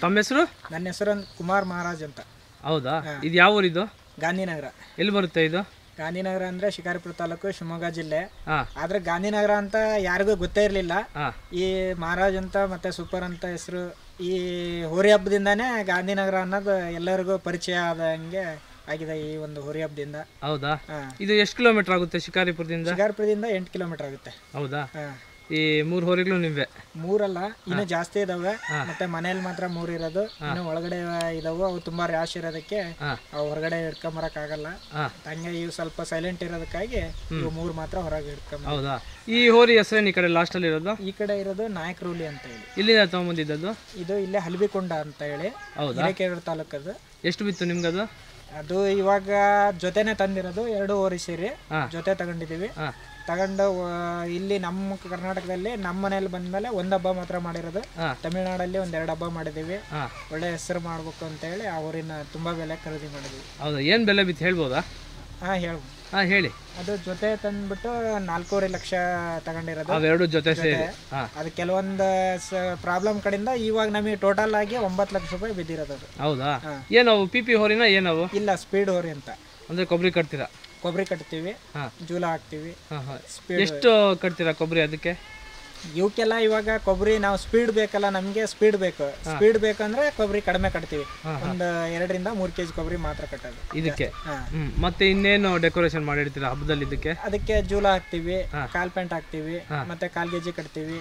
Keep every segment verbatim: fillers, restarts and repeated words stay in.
ತಮ್ಮ ಹೆಸರು? ನನ್ನ ಹೆಸರು ಕುಮಾರ್ ಮಹಾರಾಜ್ ಅಂತ. ಹೌದಾ? ಇದು ಯಾವ ಊರಿದು? ಗಾಂಧಿನಗರ. ಎಲ್ಲಿ ಬರುತ್ತೆ ಇದು? ಗಾಂಧಿನಗರ ಅಂದ್ರೆ ಶಿಕಾರಿಪುರ ತಾಲೂಕು, ಶಿವಮೊಗ್ಗ ಜಿಲ್ಲೆ. ಆದ್ರೆ ಗಾಂಧಿನಗರ ಅಂತ ಯಾರಿಗೂ ಗೊತ್ತೇ ಇರಲಿಲ್ಲ. ಈ ಮಹಾರಾಜ್ ಅಂತ ಮತ್ತೆ ಸೂಪರ್ ಅಂತ ಹೆಸರು ಈ ಹೋರಿ ಹಬ್ಬದಿಂದಾನೇ ಗಾಂಧಿನಗರ ಅನ್ನೋದು ಎಲ್ಲರಿಗೂ ಪರಿಚಯ ಆದಂಗೆ ಆಗಿದೆ ಈ ಒಂದು ಹೋರಿ ಹಬ್ಬದಿಂದ. ಹೌದಾ? ಇದು ಎಷ್ಟು ಕಿಲೋಮೀಟರ್ ಆಗುತ್ತೆ ಶಿಕಾರಿಪುರದಿಂದ? ಶಿಕಾರಿಪುರದಿಂದ ಎಂಟು ಕಿಲೋಮೀಟರ್ ಆಗುತ್ತೆ. ಹೌದಾ? ಈ ಮೂರು ಹೋರಿಗಳು ನಿಮ್ವೆ? ಮೂರಲ್ಲ, ಇನ್ನು ಜಾಸ್ತಿ ಇದಾವೆ. ಮತ್ತೆ ಮನೇಲಿ ಮಾತ್ರ ಮೂರ್ ಇರೋದು, ಇನ್ನು ಒಳಗಡೆ ಇದಾವೆ. ಅವು ತುಂಬಾ ರ್ಯಾಶ್ ಇರೋದಕ್ಕೆ ಅವು ಹೊರಗಡೆ ಹಿಡ್ಕೊಂಬರಕ್ ಆಗಲ್ಲ. ಹಂಗೆ ಇವು ಸ್ವಲ್ಪ ಸೈಲೆಂಟ್ ಇರೋದಕ್ಕಾಗಿ ಇವು ಮೂರ್ ಮಾತ್ರ ಹೊರಗೆ ಹಿಡ್ಕೊಂಬ. ಹೌದಾ? ಈ ಹೋರಿ ಹೆಸರೇನು ಈ ಕಡೆ ಲಾಸ್ಟ್ ಅಲ್ಲಿ ಇರೋದು? ಈ ಕಡೆ ಇರೋದು ನಾಯಕರೂಲಿ ಅಂತ ಹೇಳಿ. ಇಲ್ಲಿ ತಗೊಂಬಂದಿದ್ದು? ಇದು ಇಲ್ಲೇ ಹಲ್ಬಿಕೊಂಡ ಅಂತ ಹೇಳಿ, ಹಿರೇಕೆರೂರು ತಾಲೂಕದು. ಎಷ್ಟು ಬಿತ್ತು ನಿಮ್ಗದು? ಅದು ಇವಾಗ ಜೊತೆನೆ ತಂದಿರೋದು, ಎರಡು ಹೋರಿ ಸೇರಿ ಜೊತೆ ತಗೊಂಡಿದೀವಿ. ತಗೊಂಡು ಇಲ್ಲಿ ನಮ್ಮ ಕರ್ನಾಟಕದಲ್ಲಿ ನಮ್ಮ ಮನೇಲಿ ಬಂದ್ಮೇಲೆ ಒಂದ್ ಹಬ್ಬ ಮಾತ್ರ ಮಾಡಿರೋದು. ತಮಿಳ್ನಾಡಲ್ಲಿ ಒಂದ್ ಎರಡು ಹಬ್ಬ ಮಾಡಿದೀವಿ. ಒಳ್ಳೆ ಹೆಸರು ಮಾಡ್ಬೇಕು ಅಂತ ಹೇಳಿ ಆ ಊರಿನ ತುಂಬಾ ಬೆಲೆ ಖರೀದಿ ಮಾಡಿದ್ವಿ. ಹೌದಾ? ಏನ್ ಬೆಲೆ ಬಿತ್ತು ಹೇಳ್ಬೋದಾ? ಹಾ ಹೇಳ್ಬೋದು. ಹಾ ಹೇಳಿ. ಅದು ಜೊತೆ ತಂದ್ಬಿಟ್ಟು ನಾಲ್ಕೂವರೆ ಲಕ್ಷ ತಗೊಂಡಿರೋದು, ಅವೆರಡು ಜೊತೆ ಸೇರಿ. ಅದು ಕೆಲವೊಂದು ಪ್ರಾಬ್ಲಮ್ ಕಡೆಯಿಂದ ಇವಾಗ ನಮಗೆ ಟೋಟಲ್ ಆಗಿ ಒಂಬತ್ತು ಲಕ್ಷ ರೂಪಾಯಿ ಬಿದ್ದಿರೋದು. ಹೌದಾ? ಏನವು ಪಿ ಪಿ ಹೋರಿನ ಏನವು? ಇಲ್ಲ, ಸ್ಪೀಡ್ ಹೋರಿ ಅಂತ. ಅಂದ್ರೆ ಕೊಬ್ಬರಿ ಕಟ್ತೀರಾ? ಕೊಬ್ಬರಿ ಕಟ್ತೀವಿ, ಜೂಲ ಹಾಕ್ತಿವಿ. ಎಷ್ಟು ಕಟ್ತೀರಾ ಕೊಬ್ಬರಿ ಅದಕ್ಕೆ? ಇವಕ್ಕೆಲ್ಲ ಇವಾಗ ಕೊಬ್ಬರಿ ನಾವು ಸ್ಪೀಡ್ ಬೇಕಲ್ಲ, ನಮ್ಗೆ ಸ್ಪೀಡ್ ಬೇಕು. ಸ್ಪೀಡ್ ಬೇಕಂದ್ರೆ ಕೊಬ್ಬರಿ ಕಡಿಮೆ ಕಟ್ತೀವಿ. ಒಂದು ಎರಡರಿಂದ ಮೂರ್ ಕೆಜಿ ಕೊಬ್ಬರಿ ಮಾತ್ರ ಕಟ್ಟೋದು ಇದಕ್ಕೆ. ಮತ್ತೆ ಇನ್ನೇನು ಡೆಕೋರೇಷನ್ ಮಾಡಿರ್ತೀರಾ ಹಬ್ಬದಲ್ಲಿ? ಇದಕ್ಕೆ ಅದಕ್ಕೆ ಜೂಲ ಹಾಕ್ತಿವಿ, ಕಾಲ್ ಪ್ಯಾಂಟ್ ಹಾಕ್ತಿವಿ, ಮತ್ತೆ ಕಾಲ್ ಗೆಜ್ಜೆ ಕಟ್ತೀವಿ.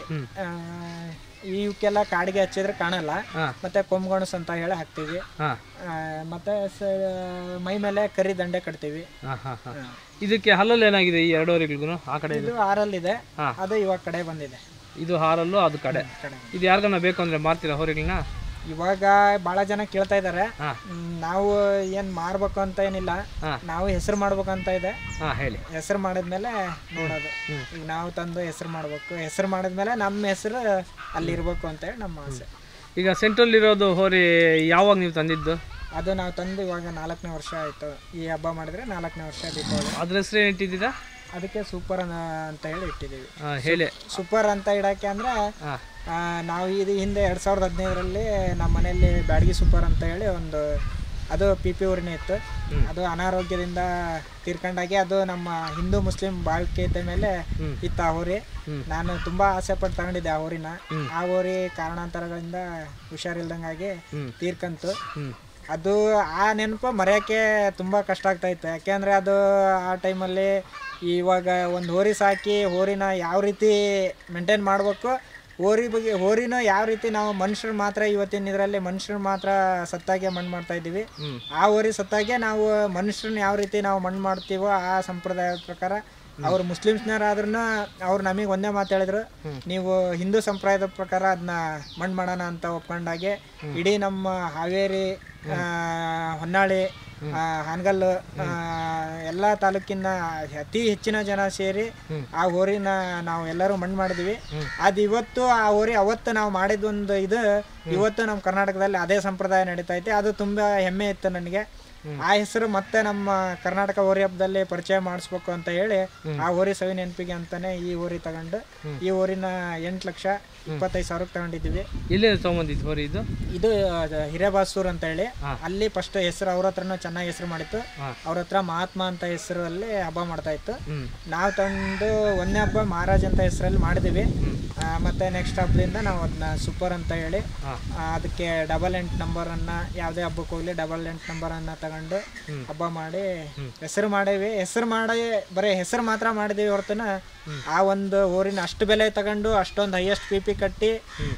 ಇವಕ್ಕೆಲ್ಲ ಕಾಡಿಗೆ ಹಚ್ಚಿದ್ರೆ ಕಾಣಲ್ಲ. ಮತ್ತೆ ಕೊಂಬುಗಣಸ್ ಅಂತ ಹೇಳಿ ಹಾಕ್ತಿವಿ. ಮತ್ತೆ ಮೈ ಮೇಲೆ ಕರಿ ದಂಡೆ ಕಟ್ತೀವಿ. ಇದಕ್ಕೆ ಹಲ್ಲಲ್ಲಿ ಏನಾಗಿದೆ ಈ ಎರಡು ಹೋರಿಗಳಿಗೂ? ಆ ಕಡೆ ಇದು ಹಾರಲ್ಲಿದೆ, ಅದು ಇವಾಗ ಕಡೆ ಬಂದಿದೆ. ಇದು ಹಾರಲ್ಲು, ಅದು ಕಡೆ. ಇದು ಯಾರಿಗನ್ನ ಬೇಕು ಅಂದ್ರೆ ಮಾರ್ತೀರಾ ಹೋರಿಗಳನ್ನ? ಇವಾಗ ಬಹಳ ಜನ ಕೇಳ್ತಾ ಇದಾರೆ. ನಾವು ಏನ್ ಮಾರ್ಬೇಕು ಅಂತ ಏನಿಲ್ಲ, ನಾವು ಹೆಸರು ಮಾಡ್ಬೇಕಂತ ಇದೆ. ಹೇಳಿ. ಹೆಸರು ಮಾಡಿದ್ಮೇಲೆ ನೋಡೋದು. ಈಗ ನಾವು ತಂದು ಹೆಸರು ಮಾಡ್ಬೇಕು. ಹೆಸರು ಮಾಡಿದ್ಮೇಲೆ ನಮ್ಮ ಹೆಸರು ಅಲ್ಲಿ ಇರ್ಬೇಕು ಅಂತ ಹೇಳಿ ನಮ್ಮ ಆಸೆ. ಈಗ ಸೆಂಟ್ರಲ್ ಇರೋದು ಹೋರಿ ಯಾವಾಗ ನೀವು ತಂದಿದ್ದು? ಅದು ನಾವು ತಂದು ಇವಾಗ ನಾಲ್ಕನೇ ವರ್ಷ ಆಯ್ತು. ಈ ಹಬ್ಬ ಮಾಡಿದ್ರೆ ನಾಲ್ಕನೇ ವರ್ಷ ದೀಪಾವಳಿ. ಅದ್ರ ಹೆಸರು ಏನ್ ಇಟ್ಟಿದ್ದೀರಾ? ಅದಕ್ಕೆ ಸೂಪರ್ ಅಂತ ಹೇಳಿ ಇಟ್ಟಿದ್ದೀವಿ. ಹೇಳಿ. ಸೂಪರ್ ಅಂತ ಇಡಕ್ಕೆ ಅಂದ್ರೆ ನಾವು ಇದು ಹಿಂದೆ ಎರಡ್ ಸಾವಿರದ ಹದಿನೈದರಲ್ಲಿ ನಮ್ಮ ಮನೆಯಲ್ಲಿ ಬ್ಯಾಡಗಿ ಸೂಪರ್ ಅಂತ ಹೇಳಿ ಒಂದು, ಅದು ಪಿ ಪಿ ಊರಿನೇ ಇತ್ತು. ಅದು ಅನಾರೋಗ್ಯದಿಂದ ತೀರ್ಕೊಂಡಾಗಿ ಅದು ನಮ್ಮ ಹಿಂದೂ ಮುಸ್ಲಿಂ ಬಾಳ್ಕೆ ಮೇಲೆ ಇತ್ತು ಆ ಹೋರಿ. ನಾನು ತುಂಬಾ ಆಸೆ ಪಟ್ಟು ತಗೊಂಡಿದ್ದೆ ಆ ಹೋರಿನ. ಆ ಹೋರಿ ಕಾರಣಾಂತರಗಳಿಂದ ಹುಷಾರಿಲ್ದಂಗಾಗಿ ತೀರ್ಕಂತು. ಅದು ಆ ನೆನಪು ಮರೆಯೋಕ್ಕೆ ತುಂಬ ಕಷ್ಟ ಆಗ್ತಾ ಇತ್ತು. ಯಾಕೆಂದರೆ ಅದು ಆ ಟೈಮಲ್ಲಿ ಇವಾಗ ಒಂದು ಹೋರಿ ಸಾಕಿ ಹೋರಿನ ಯಾವ ರೀತಿ ಮೇಂಟೈನ್ ಮಾಡಬೇಕು, ಹೋರಿ ಬಗ್ಗೆ ಹೋರಿನ ಯಾವ ರೀತಿ ನಾವು ಮನುಷ್ಯರು ಮಾತ್ರ ಇವತ್ತಿನ ಇದರಲ್ಲಿ ಮನುಷ್ಯರು ಮಾತ್ರ ಸತ್ತಾಗೆ ಮಣ್ಣು ಮಾಡ್ತಾ ಇದ್ದೀವಿ. ಆ ಹೋರಿ ಸತ್ತಾಗೆ ನಾವು ಮನುಷ್ಯರನ್ನ ಯಾವ ರೀತಿ ನಾವು ಮಣ್ಣು ಮಾಡ್ತೀವೋ ಆ ಸಂಪ್ರದಾಯದ ಪ್ರಕಾರ ಅವ್ರು ಮುಸ್ಲಿಮ್ಸ್ನರಾದ್ರೂ ಅವ್ರು ನಮಗೆ ಒಂದೇ ಮಾತು ಹೇಳಿದ್ರು, ನೀವು ಹಿಂದೂ ಸಂಪ್ರದಾಯದ ಪ್ರಕಾರ ಅದನ್ನ ಮಣ್ಣು ಮಾಡೋಣ ಅಂತ ಒಪ್ಕೊಂಡಾಗೆ ಇಡೀ ನಮ್ಮ ಹಾವೇರಿ, ಹೊನ್ನಾಳಿ, ಹಾನಗಲ್ಲು ಎಲ್ಲ ತಾಲೂಕಿನ ಅತಿ ಹೆಚ್ಚಿನ ಜನ ಸೇರಿ ಆ ಹೋರಿನ ನಾವು ಎಲ್ಲರೂ ಮಣ್ಣು ಮಾಡಿದ್ವಿ. ಅದು ಇವತ್ತು ಆ ಹೋರಿ ಅವತ್ತು ನಾವು ಮಾಡಿದೊಂದು ಇದು ಇವತ್ತು ನಮ್ಮ ಕರ್ನಾಟಕದಲ್ಲಿ ಅದೇ ಸಂಪ್ರದಾಯ ನಡೀತಾ ಐತೆ. ಅದು ತುಂಬಾ ಹೆಮ್ಮೆ ಇತ್ತು ನನಗೆ. ಆ ಹೆಸರು ಮತ್ತೆ ನಮ್ಮ ಕರ್ನಾಟಕ ಹೋರಿ ಹಬ್ಬದಲ್ಲಿ ಪರಿಚಯ ಮಾಡಿಸ್ಬೇಕು ಅಂತ ಹೇಳಿ ಆ ಹೋರಿ ಸವಿ ನೆನಪಿಗೆ ಅಂತಾನೆ ಈ ಹೋರಿ ತಗೊಂಡು ಈ ಹೋರಿನ ಎಂಟು ಲಕ್ಷ ಇಪ್ಪತ್ತೈದು ಸಾವಿರಕ್ಕೆ ತಗೊಂಡಿದ್ವಿ. ಇಲ್ಲಿ ತಗೊಂಡಿದ್ದು ಹೋರಿ ಇದು ಇದು ಹಿರೇಬಾಸೂರ್ ಅಂತ ಹೇಳಿ, ಅಲ್ಲಿ ಫಸ್ಟ್ ಹೆಸರು ಅವ್ರ ಹತ್ರನೂ ಚೆನ್ನಾಗಿ ಹೆಸರು ಮಾಡಿತ್ತು. ಅವ್ರ ಹತ್ರ ಮಹಾತ್ಮ ಅಂತ ಹೆಸರಲ್ಲಿ ಹಬ್ಬ ಮಾಡ್ತಾ ಇತ್ತು. ನಾವು ತಂದು ಒಂದೇ ಹಬ್ಬ ಮಹಾರಾಜ್ ಅಂತ ಹೆಸರಲ್ಲಿ ಮಾಡಿದೀವಿ. ಮತ್ತೆ ನೆಕ್ಸ್ಟ್ ಹಬ್ಬದಿಂದ ನಾವು ಅದನ್ನ ಸೂಪರ್ ಅಂತ ಹೇಳಿ ಅದಕ್ಕೆ ಡಬಲ್ ಎಂಟು ನಂಬರ್ ಅನ್ನ, ಯಾವುದೇ ಹಬ್ಬಕ್ಕೆ ಹೋಗ್ಲಿ ಡಬಲ್ ಎಂಟು ನಂಬರ್ ಅನ್ನ ತಗೊಂಡು ಹಬ್ಬ ಮಾಡಿ ಹೆಸರು ಮಾಡೇವಿ. ಹೆಸರು ಮಾಡಿ ಬರೀ ಹೆಸರು ಮಾತ್ರ ಮಾಡಿದೀವಿ ಹೊರತನ ಆ ಒಂದು ಊರಿನ ಅಷ್ಟು ಬೆಲೆ ತಗೊಂಡು ಅಷ್ಟೊಂದು ಹೈಯೆಸ್ಟ್ ಪಿ ಪಿ ಕಟ್ಟಿ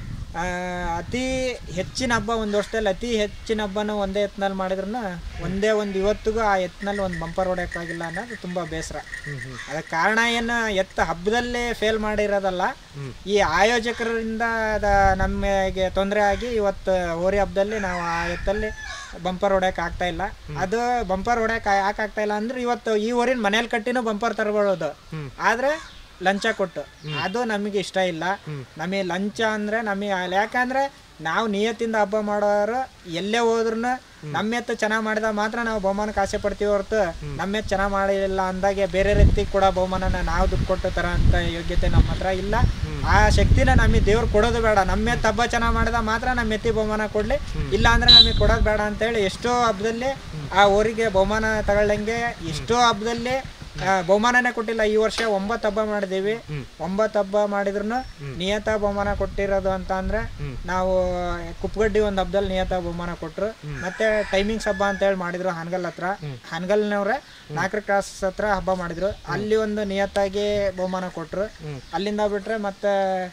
ಅತಿ ಹೆಚ್ಚಿನ ಹಬ್ಬ ಒಂದು ವರ್ಷದಲ್ಲಿ ಅತಿ ಹೆಚ್ಚಿನ ಹಬ್ಬನ ಒಂದೇ ಎತ್ನಲ್ಲಿ ಮಾಡಿದ್ರು ಒಂದೇ ಒಂದು ಇವತ್ತಿಗೂ ಆ ಎತ್ನಲ್ಲಿ ಒಂದು ಬಂಪರ್ ಹೊಡೆಯೋಕ್ಕಾಗಿಲ್ಲ ಅನ್ನೋದು ತುಂಬಾ ಬೇಸರ. ಅದಕ್ಕೆ ಕಾರಣ ಏನು, ಎತ್ತ ಹಬ್ಬದಲ್ಲೇ ಫೇಲ್ ಮಾಡಿರೋದಲ್ಲ, ಈ ಆಯೋಜಕರಿಂದ ನಮಗೆ ತೊಂದರೆ ಆಗಿ ಇವತ್ತು ಹೋರಿ ಹಬ್ಬದಲ್ಲಿ ನಾವು ಆ ಎತ್ತಲ್ಲಿ ಬಂಪರ್ ಹೊಡ್ಯಕ್ ಆಗ್ತಾ ಇಲ್ಲ. ಅದು ಬಂಪರ್ ಹೊಡ್ಯಕ್ ಯಾಕೆ ಆಗ್ತಾ ಇಲ್ಲ ಅಂದ್ರೆ ಇವತ್ತು ಈ ಊರಿನ ಮನೇಲಿ ಕಟ್ಟಿನೂ ಬಂಪರ್ ತರಬಹುದು, ಆದ್ರೆ ಲಂಚ ಕೊಟ್ಟು ಅದು ನಮಗೆ ಇಷ್ಟ ಇಲ್ಲ. ನಮಗೆ ಲಂಚ ಅಂದ್ರೆ ನಮಗೆ ಯಾಕಂದ್ರೆ ನಾವು ನಿಯತ್ತಿಂದ ಹಬ್ಬ ಮಾಡೋರು ಎಲ್ಲೇ ಹೋದ್ರು ನಮ್ಮ ಎತ್ತು ಚೆನ್ನಾಗಿ ಮಾಡಿದಾಗ ಮಾತ್ರ ನಾವು ಬಹುಮಾನಕ್ಕೆ ಆಸೆ ಪಡ್ತೀವಿ ಹೊರತು ನಮ್ಮ ಎತ್ತು ಚೆನ್ನಾಗಿ ಮಾಡಿಲ್ಲ ಅಂದಾಗೆ ಬೇರೆ ರೀತಿ ಕೂಡ ಬಹುಮಾನನ ನಾವು ದುಡ್ಡು ಕೊಟ್ಟು ತರ ಅಂತ ಯೋಗ್ಯತೆ ನಮ್ಮ ಹತ್ರ ಇಲ್ಲ. ಆ ಶಕ್ತಿನ ನಮಗೆ ದೇವ್ರು ಕೊಡೋದು ಬೇಡ. ನಮ್ಮ ಎತ್ತು ಹಬ್ಬ ಚೆನ್ನಾಗಿ ಮಾಡಿದ ಮಾತ್ರ ನಮ್ಮ ಎತ್ತಿ ಬಹುಮಾನ ಕೊಡ್ಲಿ, ಇಲ್ಲ ಅಂದ್ರೆ ನಮಗೆ ಕೊಡೋದು ಬೇಡ ಅಂತೇಳಿ ಎಷ್ಟೋ ಹಬ್ಬದಲ್ಲಿ ಆ ಊರಿಗೆ ಬಹುಮಾನ ತಗೊಳ್ಳಂಗೆ ಎಷ್ಟೋ ಹಬ್ಬದಲ್ಲಿ ಬಹುಮಾನನೇ ಕೊಟ್ಟಿಲ್ಲ. ಈ ವರ್ಷ ಒಂಬತ್ತು ಹಬ್ಬ ಮಾಡಿದೀವಿ. ಒಂಬತ್ತು ಹಬ್ಬ ಮಾಡಿದ್ರು ನಿಯತ ಬಹುಮಾನ ಕೊಟ್ಟಿರೋದು ಅಂತ ಅಂದ್ರೆ ನಾವು ಕುಪ್ಪಗಡ್ಡಿ ಒಂದ್ ಹಬ್ಬದಲ್ಲಿ ನಿಯತ ಬಹುಮಾನ ಕೊಟ್ರು. ಮತ್ತೆ ಟೈಮಿಂಗ್ಸ್ ಹಬ್ಬ ಅಂತ ಹೇಳಿ ಮಾಡಿದ್ರು ಹಾನಗಲ್ ಹತ್ರ. ಹಾನಗಲ್ನವ್ರೆ ನಾಲ್ಕರ ಕ್ರಾಸ್ ಹತ್ರ ಹಬ್ಬ ಮಾಡಿದ್ರು, ಅಲ್ಲಿ ಒಂದು ನಿಯತ್ತಾಗಿ ಬಹುಮಾನ ಕೊಟ್ರು. ಅಲ್ಲಿಂದ ಬಿಟ್ರೆ ಮತ್ತೆ